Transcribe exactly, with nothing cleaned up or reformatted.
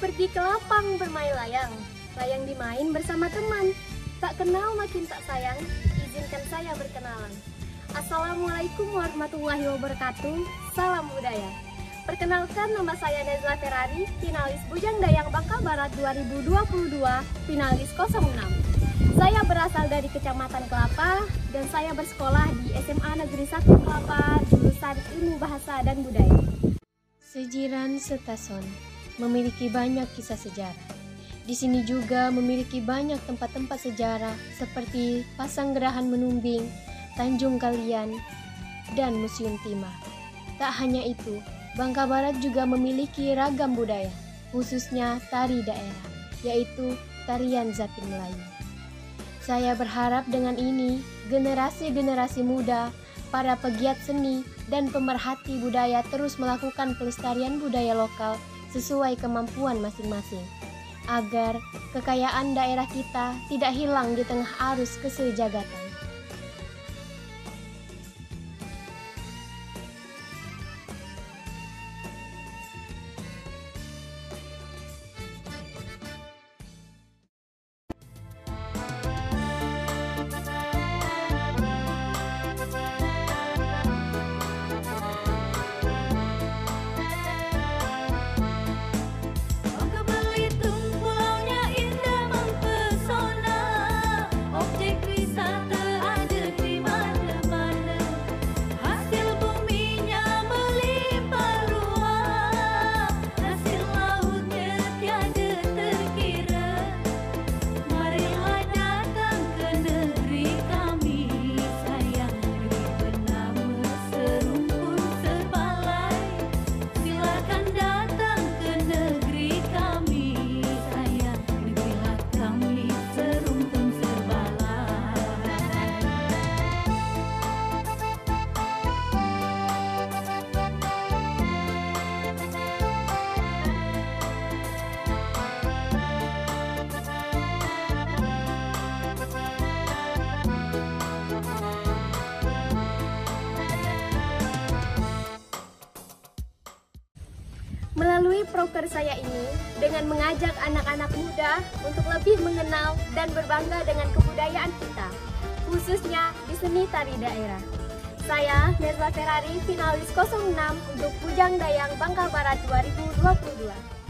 Pergi ke lapang bermain layang, layang dimain bersama teman. Tak kenal makin tak sayang, izinkan saya berkenalan. Assalamualaikum warahmatullahi wabarakatuh, salam budaya. Perkenalkan, nama saya Nezla Ferrari, finalis Bujang Dayang Bangka Barat dua ribu dua puluh dua, finalis nol enam. Saya berasal dari Kecamatan Kelapa dan saya bersekolah di S M A Negeri satu Kelapa, jurusan Ilmu Bahasa dan Budaya. Sejiran Setason memiliki banyak kisah sejarah. Di sini juga memiliki banyak tempat-tempat sejarah seperti Pasanggerahan Menumbing, Tanjung Kalian, dan Museum Timah. Tak hanya itu, Bangka Barat juga memiliki ragam budaya, khususnya tari daerah, yaitu tarian Zapin Melayu. Saya berharap dengan ini, generasi-generasi muda, para pegiat seni, dan pemerhati budaya terus melakukan pelestarian budaya lokal sesuai kemampuan masing-masing, agar kekayaan daerah kita tidak hilang di tengah arus kesejagatan. Melalui proker saya ini, dengan mengajak anak-anak muda untuk lebih mengenal dan berbangga dengan kebudayaan kita, khususnya di seni tari daerah. Saya, Nezla Ferrari, finalis nol enam untuk Bujang Dayang Bangka Barat dua ribu dua puluh dua.